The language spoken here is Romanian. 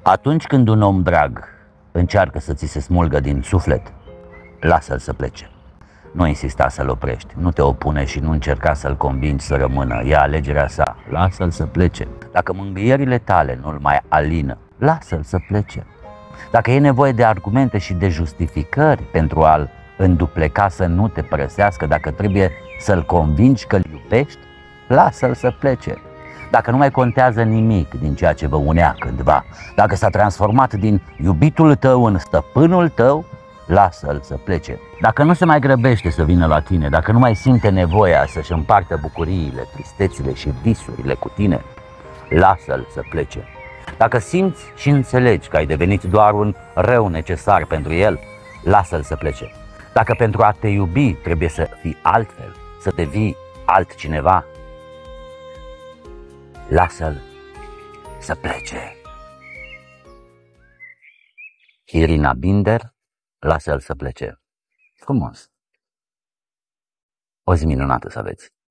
Atunci când un om drag încearcă să ți se smulgă din suflet, lasă-l să plece. Nu insista să-l oprești, nu te opune și nu încerca să-l convingi să rămână. E alegerea sa, lasă-l să plece. Dacă mângâierile tale nu-l mai alină, lasă-l să plece. Dacă e nevoie de argumente și de justificări pentru a-l îndupleca să nu te părăsească, dacă trebuie să-l convingi că-l iubești, lasă-l să plece. Dacă nu mai contează nimic din ceea ce vă unea cândva, dacă s-a transformat din iubitul tău în stăpânul tău, lasă-l să plece. Dacă nu se mai grăbește să vină la tine, dacă nu mai simte nevoia să-și împartă bucuriile, tristețile și visurile cu tine, lasă-l să plece. Dacă simți și înțelegi că ai devenit doar un rău necesar pentru el, lasă-l să plece. Dacă pentru a te iubi trebuie să fii altfel, să devii altcineva, lasă-l să plece. Irina Binder, lasă-l să plece. Frumos. O zi minunată să aveți.